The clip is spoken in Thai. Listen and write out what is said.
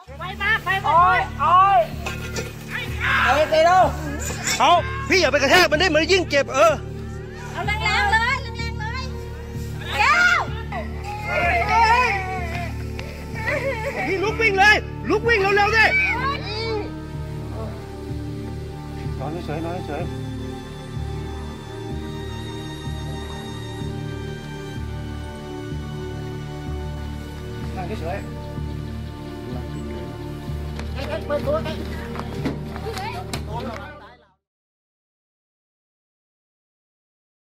ไปมาไปโอ้ยเตะดูเอาพี่อย่าไปกระแทกมันได้มันยิ่งเจ็บเอาแรงๆเลยแก้วพี่ลุกวิ่งเลยลุกวิ่งเร็วๆดินอนเฉยนอนเฉยนั่งเฉยเปิดตัว